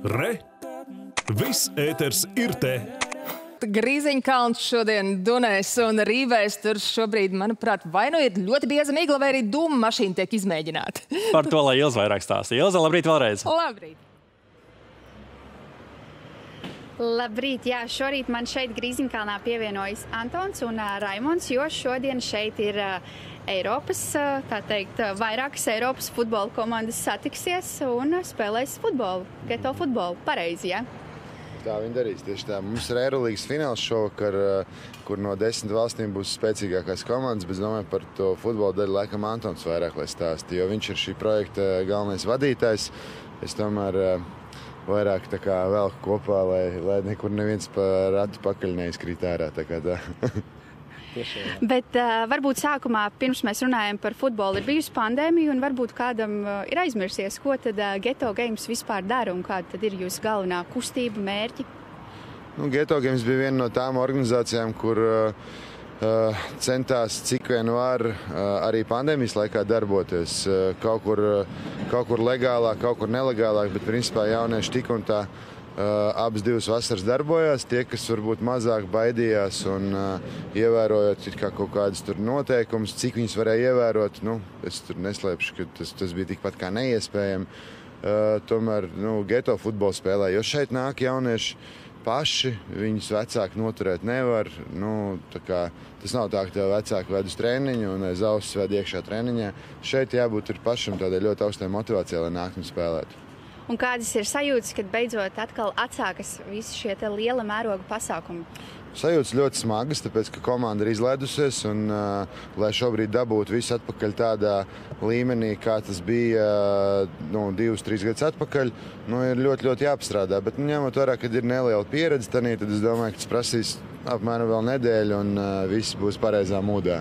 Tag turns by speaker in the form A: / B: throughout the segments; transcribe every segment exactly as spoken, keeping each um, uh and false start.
A: Re! Viss ēters ir te!
B: Grīziņkalns šodien Dunēs un Rīvēs. Tur šobrīd, manuprāt, vai nu ir ļoti bieza migla, vai arī dūma mašīna tiek izmēģināta.
C: Par to, lai Ilze vairāk stāsta. Ilze, labrīt vēlreiz.
B: Labrīt.
D: Labrīt, jā, šorīt man šeit Grīziņkalnā pievienojas Antons un uh, Raimonds, jo šodien šeit ir uh, Eiropas, uh, tā teikt, uh, vairākas Eiropas futbola komandas satiksies un uh, spēlēs futbolu, geto futbolu. Pareizi, jā?
E: Tā viņi darīs tieši tā. Mums ir Eirolīgas fināls šovakar, kur no desmit valstīm būs spēcīgākās komandas, bet domāju par to futbolu daļu laikam Antons vairāk lai stāsta, jo viņš ir šī projekta galvenais vadītājs. Es tomēr vairāk tā kā velku kopā, lai, lai nekur neviens pa ratu pakaļ neizkrīt ārā. Tā kā tā.
D: Bet uh, varbūt sākumā, pirms mēs runājam par futbolu, ir bijusi pandēmija un varbūt kādam uh, ir aizmirsies, ko tad uh, Geto Games vispār dara un kāda tad ir jūsu galvenā kustība, mērķi?
E: Nu, Geto Games bija viena no tām organizācijām, kur uh, uh, centās cik vien var uh, arī pandēmijas laikā darboties. Uh, kaut kur, uh, kaut kur legālāk, kaut kur nelegālāk, bet principā jaunieši tik un tā Uh, abas divas vasaras darbojās, tie, kas varbūt mazāk baidījās un uh, ievērojot kā kaut kādas tur noteikumus, cik viņas varēja ievērot, nu, es tur neslēpšu, ka tas, tas bija tikpat kā neiespējami. Uh, tomēr, nu, geto futbolu spēlē, jo šeit nāk jaunieši paši, viņus vecāki noturēt nevar, nu, tā kā tas nav tā, ka tev vecāki ved uz treniņu un aiz ausis ved iekšā treniņā. Šeit jābūt ir pašam tādai ļoti augstai motivācijai, lai nākt un spēlētu.
D: Un kādas ir sajūtas, kad beidzot atkal atsākas visi šie te liela mēroga pasākumi?
E: Sajūtas ļoti smagas, tāpēc, ka komanda ir izlaidusies un, uh, lai šobrīd dabūtu visu atpakaļ tādā līmenī, kā tas bija uh, nu, divus, trīs gadus atpakaļ, nu, ir ļoti, ļoti jāapstrādā. Bet, nu, ņemot vērā, kad ir neliela pieredze tanī, tad es domāju, ka tas prasīs apmēram vēl nedēļu un uh, viss būs pareizā mūdā.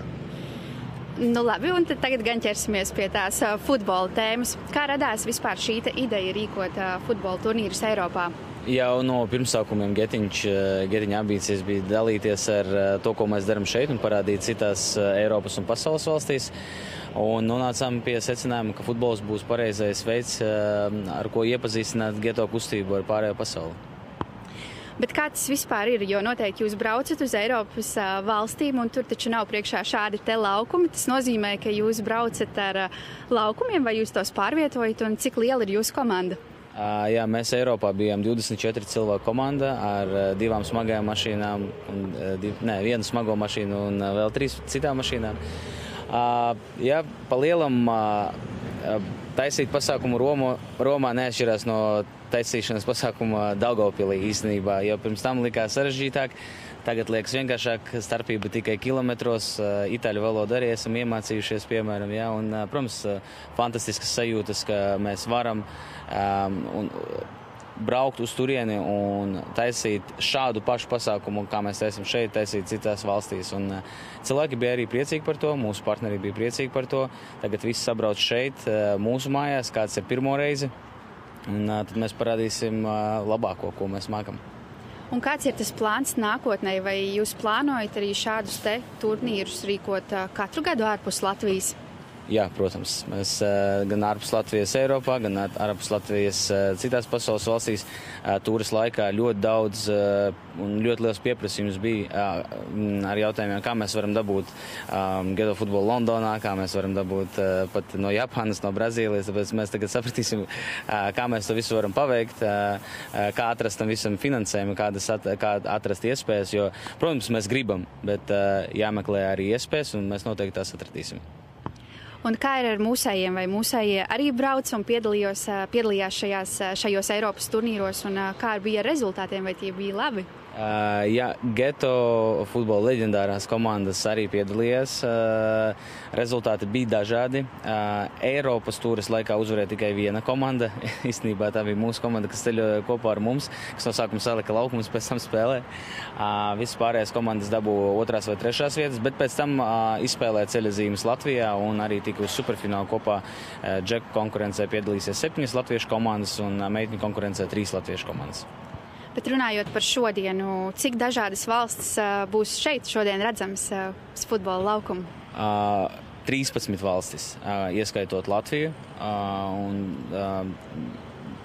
D: Nu labi, un tad tagad gan ķersimies pie tās uh, futbola tēmas. Kā radās vispār šī ideja rīkot uh, futbola turnīrus Eiropā?
C: Jau no pirmsākumiem Getiņš, Getiņa ambīcijas bija dalīties ar to, ko mēs darām šeit un parādīt citās Eiropas un pasaules valstīs. Un nonācām pie secinājuma, ka futbols būs pareizais veids, ar ko iepazīstināt geto kustību ar pārējo pasauli.
D: Bet kā tas vispār ir? Jo noteikti jūs braucat uz Eiropas uh, valstīm un tur taču nav priekšā šādi te laukumi. Tas nozīmē, ka jūs braucat ar uh, laukumiem vai jūs tos pārvietojat un cik liela ir jūsu komanda?
C: Uh, jā, mēs Eiropā bijām divdesmit četri cilvēku komanda ar uh, divām smagajām mašīnām, un, uh, div, ne, vienu smago mašīnu un uh, vēl trīs citām mašīnām. Uh, jā, pa lielam uh, taisīt pasākumu Romo, Romā neatšķirās no taisīšanas pasākuma Daugavpilī īstenībā, jo pirms tam likās sarežģītāk. Tagad liekas vienkāršāk, starpība tikai kilometros. Itāļu valodu arī esam iemācījušies, piemēram, jā, un, protams, fantastiskas sajūtas, ka mēs varam um, un, braukt uz turieni un taisīt šādu pašu pasākumu, kā mēs taisam šeit, taisīt citās valstīs. Un, uh, cilvēki bija arī priecīgi par to, mūsu partneri bija priecīgi par to. Tagad viss sabrauc šeit, uh, mūsu mājās, kāds ir pirmo reizi. Un uh, tad mēs parādīsim uh, labāko, ko mēs mākam.
D: Un kāds ir tas plāns nākotnē? Vai jūs plānojat arī šādus te turnīrus rīkot uh, katru gadu ārpus Latvijas?
C: Jā, protams. Mēs uh, gan ārpus Latvijas Eiropā, gan ārpus Latvijas uh, citās pasaules valstīs uh, turas laikā ļoti daudz uh, un ļoti liels pieprasījums bija uh, ar jautājumiem, kā mēs varam dabūt um, geto futbolu Londonā, kā mēs varam dabūt uh, pat no Japānas, no Brazīlijas. Tāpēc mēs tagad sapratīsim, uh, kā mēs to visu varam paveikt, uh, uh, kā atrast tam visam finansējumu, kādas at, kā atrast iespējas. Jo, protams, mēs gribam, bet uh, jāmeklē arī iespējas, un mēs noteikti tās atradīsim.
D: Un kā ir ar mūsējiem? Vai mūsējie arī brauc un piedalījos, piedalījās šajās, šajos Eiropas turnīros? Un kā bija ar rezultātiem? Vai tie bija labi?
C: Uh, jā, geto futbola leģendārās komandas arī piedalījās. Uh, rezultāti bija dažādi. Uh, Eiropas turas laikā uzvarēja tikai viena komanda. Īstenībā tā bija mūsu komanda, kas ceļoja kopā ar mums, kas no sākuma salika laukumus, pēc tam spēlē. Uh, Visas pārējās komandas dabūja otrās vai trešās vietas, bet pēc tam uh, izspēlēja ceļazīmes Latvijā un arī tika uz superfinālu kopā. Uh, džeku konkurencē piedalīsies septiņas latviešu komandas un uh, meitņu konkurencē trīs latviešu komandas.
D: Bet runājot par šodienu, cik dažādas valstis uh, būs šeit šodien redzams uh, uz futbola laukumu?
C: Uh, trīspadsmit valstis, uh, ieskaitot Latviju. Uh, un, uh,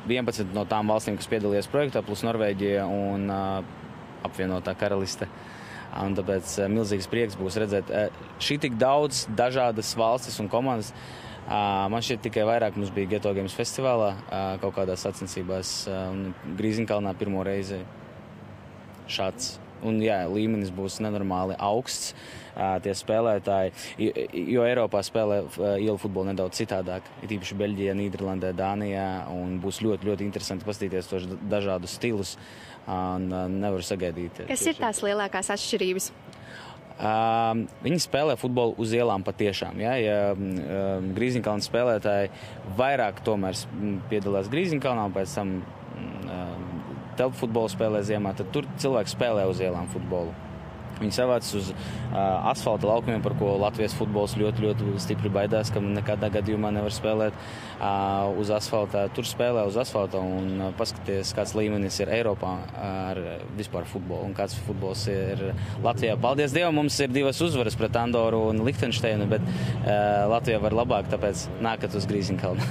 C: vienpadsmit no tām valstīm, kas piedalījās projektā, plus Norvēģija un uh, apvienotā karaliste. Un tāpēc uh, milzīgs prieks būs redzēt uh, šī tik daudz dažādas valstis un komandas. Uh, man šķiet tikai vairāk mums bija Geto Games festivālā, uh, kaut kādās sacensībās uh, un Grīziņkalnā pirmo reizi šāds. Un jā, līmenis būs nenormāli augsts, tie spēlētāji, jo Eiropā spēlē ielu futbolu nedaudz citādāk. Ir īpaši Beļģijā, Nīderlandē, Dānijā, un būs ļoti, ļoti interesanti paskatīties tos dažādus stilus, un nevaru sagaidīt.
D: Kas ir tās lielākās atšķirības?
C: Uh, viņi spēlē futbolu uz ielām patiešām. Ja, ja uh, Grīziņkalna spēlētāji vairāk tomēr piedalās Grīziņkalnā, un pēc tam uh, telpu futbolu spēlē ziemā, tad tur cilvēki spēlē uz ielām futbolu. Viņi savāc uz uh, asfalta laukumiem, par ko Latvijas futbols ļoti, ļoti stipri baidās, ka nekādā gadījumā nevar spēlēt uh, uz asfalta. Tur spēlē uz asfalta un uh, paskaties, kāds līmenis ir Eiropā ar vispār futbolu un kāds futbols ir Latvijā. Paldies Dievam, mums ir divas uzvaras pret Andoru un Lihtenšteinu, bet uh, Latvijā var labāk, tāpēc nākat uz Grīziņkalnu.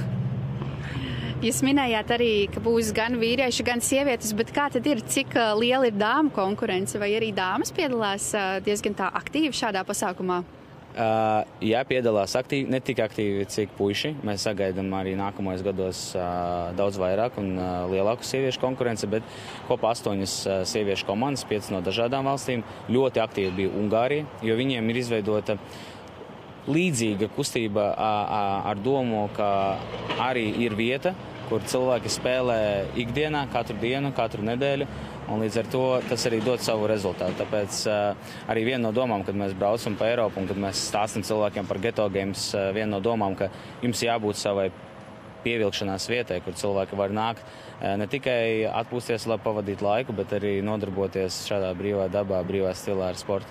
D: Jūs minējāt arī, ka būs gan vīrieši, gan sievietes, bet kā tad ir, cik liela ir dāmu konkurence, vai arī dāmas piedalās diezgan tā aktīvi šādā pasākumā?
C: Uh, jā, piedalās aktīvi, ne tik aktīvi, cik puiši. Mēs sagaidām arī nākamajos gados uh, daudz vairāk un uh, lielāku sieviešu konkurenci, bet kopā astoņas uh, sieviešu komandas, piecas no dažādām valstīm. Ļoti aktīvi bija Ungārija, jo viņiem ir izveidota līdzīga kustība ar domu, ka arī ir vieta, kur cilvēki spēlē ikdienā, katru dienu, katru nedēļu, un līdz ar to tas arī dod savu rezultātu. Tāpēc arī viena no domām, kad mēs braucam pa Eiropu un kad mēs stāstam cilvēkiem par Geto Games, viena no domām, ka jums jābūt savai pievilkšanās vietai, kur cilvēki var nākt ne tikai atpūsties, lai pavadītu laiku, bet arī nodarboties šādā brīvā dabā, brīvā stilā ar sportu.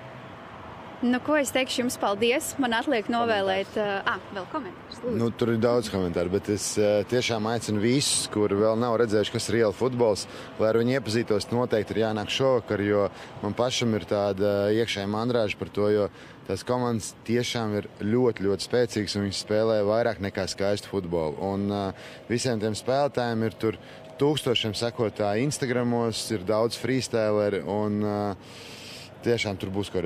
D: Nu, ko es teikšu jums paldies? Man atliek novēlēt... Uh, ah, vēl komentārs.
E: Nu, tur ir daudz komentāru, bet es uh, tiešām aicinu visus, kuri vēl nav redzējuši, kas ir iela futbols, lai ar viņu iepazītos, noteikti ir jānāk šovakar, jo man pašam ir tāda iekšēja mandrāža par to, jo tās komandas tiešām ir ļoti, ļoti spēcīgas un viņi spēlē vairāk nekā skaistu futbolu. Un uh, visiem tiem spēlētājiem ir tur tūkstošiem sekotāji Instagramos, ir daudz freestyleri un uh, tiešām tur būs ko